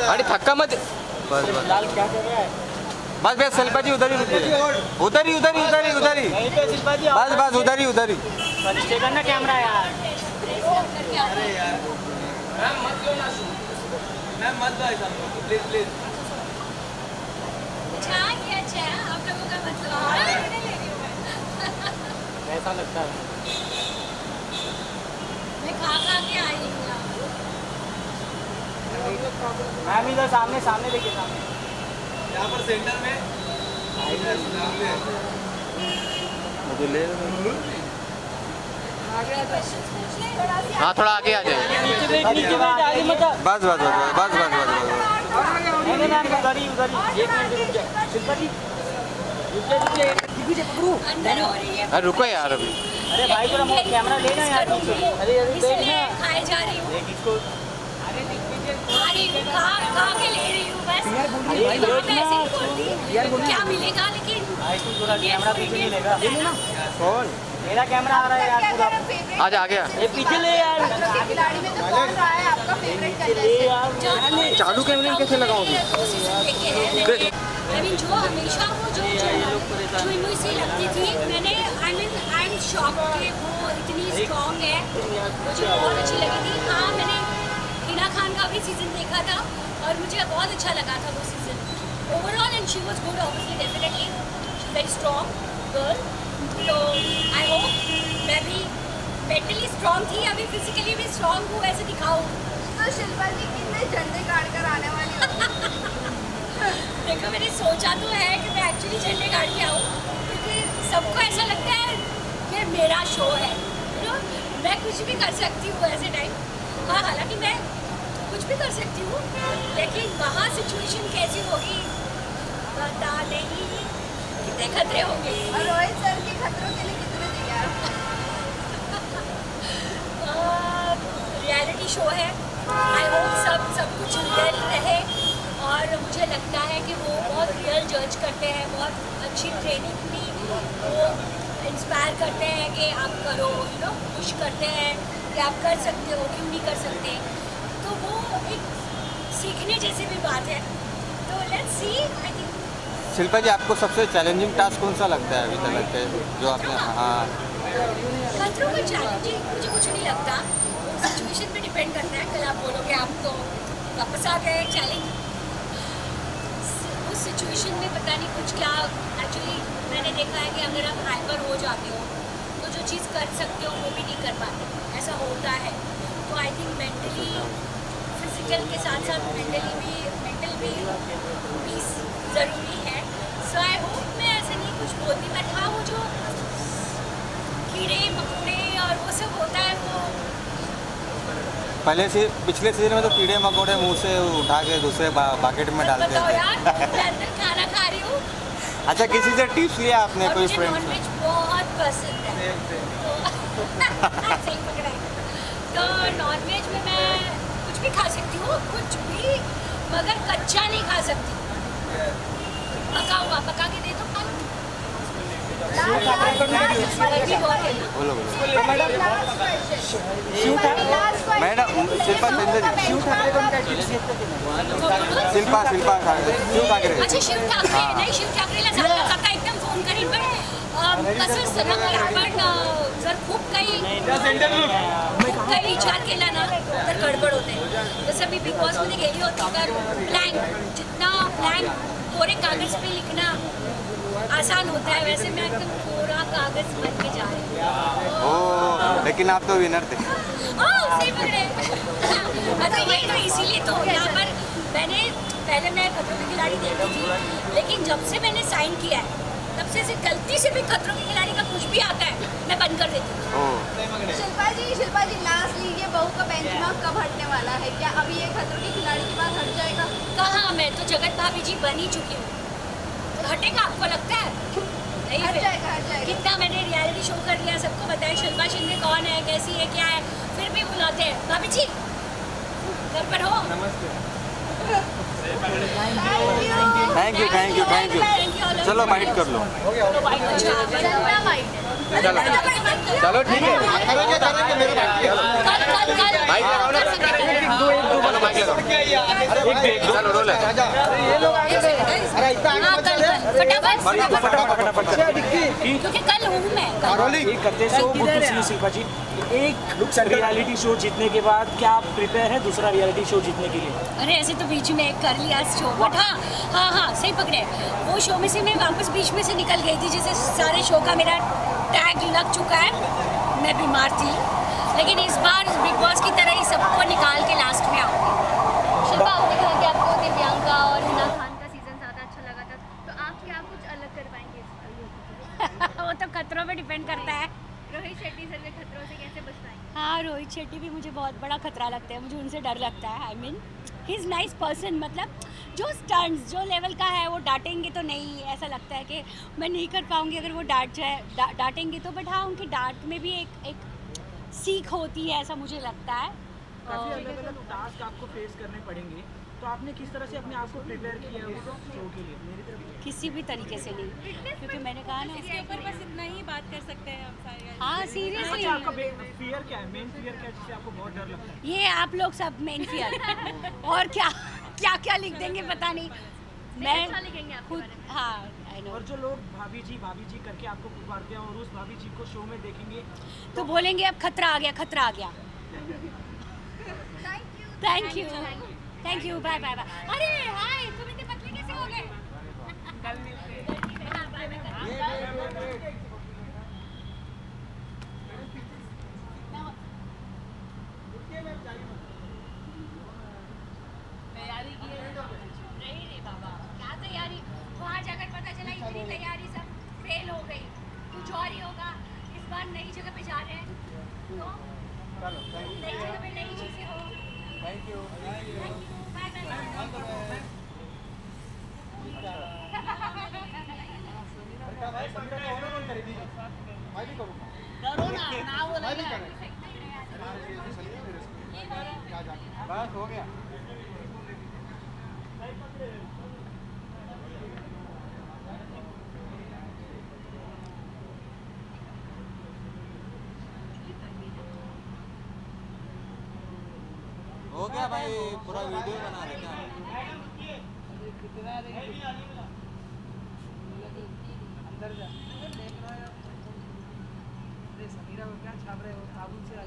अरे थक्का मत। बस लाल क्या कर रहा है? बस बस शिल्पा जी उधर ही उधर ही उधर ही उधर ही उधर ही बस बस उधर ही उधर ही स्टे करना कैमरा यार। अरे यार मैम मत लो ना शूट, मैम मत लो ऐसा प्लीज प्लीज। अच्छा ये अच्छा है आप लोगों का मतलब ऐसा लगता है मैं खा के आई हूँ। मैम इधर सामने सामने देखिए सामने यहाँ पर सेंटर में मुझे ले हाँ थोड़ा आगे आ जाए। बस बस बस बस बस बस अरे रुको यार अभी। अरे भाई थोड़ा कैमरा लेना यार। अरे इसलिए खाए जा रही हूँ। खा के ले रही हूँ बस। क्या मिलेगा लेकिन कैमरा पीछे नहीं लेगा। कौन मेरा कैमरा आ रहा है यार पूरा। आजा आ गया। ये पीछे ले यार। खिलाड़ी में तो कौन रहा है आपका फेवरेट चालू कैमरे में कैसे लगाऊंगी? जो हमेशा वो जो सी लगती थी मैंने आई एम शॉक कि वो इतनी स्ट्रॉन्ग है। मुझे बहुत अच्छी लगी थी। हाँ मैंने हिना खान का भी सीज़न देखा था और मुझे बहुत अच्छा लगा था वो season overall and she was good obviously definitely very strong girl. तो आई होप मैं भी मेंटली स्ट्रॉन्ग थी अभी फिजिकली भी स्ट्रॉन्ग हूँ ऐसे दिखाऊँ। तो शिल्पा जी कितने झंडे गाड़ कर आने वाली हो? देखो मैंने सोचा तो है कि मैं एक्चुअली झंडे गाड़ के आऊँ क्योंकि सबको ऐसा लगता है कि मेरा शो है मैं कुछ भी कर सकती हूँ ऐसे टाइम। हाँ हालांकि मैं कुछ भी कर सकती हूँ लेकिन वहाँ सिचुएशन कैसी होगी पता नहीं कितने खतरे होंगे। और रोहित सर के खतरों के लिए कितने तैयार? रियलिटी शो है आई होप सब कुछ रियल रहे और मुझे लगता है कि वो बहुत रियल जज करते हैं बहुत अच्छी ट्रेनिंग भी वो इंस्पायर करते हैं कि आप करो पुश करते हैं कि आप कर सकते हो क्यों नहीं कर सकते। तो वो एक सीखने जैसी भी बात है। तो let's see I think. Shilpa ji आपको सबसे चैलेंजिंग टास्क कौन सा लगता है अभी तक लगता है जो आपने? हाँ खतरों का चैलेंजिंग मुझे कुछ नहीं लगता सिचुएशन पे डिपेंड करता है। कल आप बोलोगे आप तो वापस आ गए चैलेंज उस सिचुएशन में पता नहीं कुछ क्या एक्चुअली मैंने देखा है कि अगर आप हाइपर हो जाते हो तो जो चीज़ कर सकते हो वो भी नहीं कर पाते ऐसा होता है। तो आई थिंक मेंटली फिजिकल के साथ साथ मेंटल भी पीस ज़रूरी है। सो आई होप मैं ऐसे नहीं कुछ बोलती बट हाँ वो जो कीड़े मकोड़े और वो सब होता है वो पहले से पिछले सीजन में तो कीड़े मकोड़े मुंह से उठा के दूसरे बाकेट में डालते थे। यार अंदर खाना खा रही हूँ। अच्छा किसी से टिप्स लिया आपने कोई फ्रेंड से? नॉनवेज बहुत पसंद है तो नॉनवेज में मैं कुछ भी खा सकती हूँ कुछ भी मगर कच्चा नहीं खा सकती। पका हुआ पका के दे दो खा लो। मैडम शिल्पा शिल्पा शिव ठाकरे। अच्छा शिव ठाकरे नाही शिव ठाकरेला सांगा काका एकदम फोन करीन पण कसं असतं ना की आपण जर खूप काही विचार केला ना तर गडबड होते। जसं मी बिग बॉस मध्ये गेली होती तर ब्लँक जितना ब्लँक कोरे कागज पे लिखना आसान होता है वैसे मैं एकदम कोरा कागज बन के जा रही हूँ। लेकिन आप तो विनर थे। सही पकड़े। अच्छा वही तो इसीलिए तो यहाँ पर मैंने पहले मैं खतरों के खिलाड़ी देखती थी लेकिन जब से मैंने साइन किया है तब से गलती से भी खतरों के खिलाड़ी का कुछ भी आता है मैं बंद कर देती हूँ। शिल्पा जी लास्टली ये बहू का बेंचमार्क कब हटने वाला है? क्या अभी ये खतरों के खिलाड़ी के बाद हट जाएगा? कहाँ मैं तो जगत भाभी जी बन ही चुकी हूँ। हटेगा आपको लगता है? नहीं हट जाएगा। कितना मैंने रियलिटी शो कर लिया सबको बताया शिल्पा शिंदे कौन है कैसी है क्या है फिर भी बुलाते हैं भाभी जी घर पर हो। थैंक यू चलो बाइट कर लो। अच्छा चलो ठीक है, करेंगे करेंगे, मेरे बाकी है। माइक लगाओ ना, चलो माइक लगाओ। चलो रोल है। ये लोग आगे थे, अरे इतना आगे मत चल, फटाफट क्योंकि कल हूँ मैं। एक करते so good to see you Shilpa ji. एक रियलिटी शो जीतने के बाद क्या आप प्रिपेयर हैं दूसरा रियलिटी शो जीतने के लिए? अरे ऐसे तो बीच में एक कर लिया शो, बट हाँ सही पकड़े। वो शो में से मैं वापस बीच में से निकल गई थी, जैसे सारे शो का मेरा टैग लग चुका है, मैं बीमार थी। लेकिन इस बार बिग बॉस की तरह ही सबको निकाल के लास्ट में आऊँगी। शिल्पा, आपने कहा कि आपको दिव्यांका और हिना खान का सीजन ज़्यादा अच्छा लगा था, तो आप क्या कुछ अलग कर पाएंगे? वो तो खतरों पे डिपेंड करता है। रोहित शेट्टी सर के खतरों से कैसे बच पाएंगे? हाँ, रोहित शेट्टी भी मुझे बहुत बड़ा खतरा लगता है, मुझे उनसे डर लगता है। I mean he is nice person, मतलब जो स्टंट्स जो लेवल का है वो डांटेंगे तो नहीं, ऐसा लगता है कि मैं नहीं कर पाऊँगी अगर वो डांटेंगे तो। बट हाँ, उनकी डांट में भी एक सीख होती है, ऐसा मुझे लगता है। काफ़ी अलग अलग टास्क आपको फेस करने पड़ेंगे, तो आपने किस तरह से अपने आप को प्रिपेयर किया है उस शो के लिए? मेरी तरफ किसी भी तरीके से नहीं, क्योंकि मैंने कहा ना इसके ऊपर बस इतना ही बात कर सकते हैं हम सारे। हाँ अच्छा, सीरियसली, आपका फियर क्या है, मेन फियर क्या है जिससे आपको बहुत डर लगता है? ये आप लोग सब मेन फियर और क्या क्या क्या लिख देंगे पता नहीं। मैं अच्छा लिखेंगे आपके खुद, बारे में। हाँ आई नो। और जो लोग भाभी जी करके आपको पुकारते हैं और उस भाभी जी को शो में देखेंगे तो बोलेंगे अब खतरा आ गया, खतरा आ गया। Thank you, bye bye bye. अरे हाय, तुम इतने पतले कैसे हो गए? तैयारी की है नहीं रे बाबा, क्या तैयारी, वहाँ जाकर पता चला इतनी तैयारी सब फेल हो गई। कुछ और ही होगा, इस बार नई जगह पे जा रहे हैं तो नई जगह पे नई चीज़ें हो। Thank you. Bye bye. करो ना बोला बस हो गया। हो गया भाई, पूरा वीडियो बना रहे हैं। अंदर जा देख रहा है। समीरा को क्या छाप रहे हो, साबुन से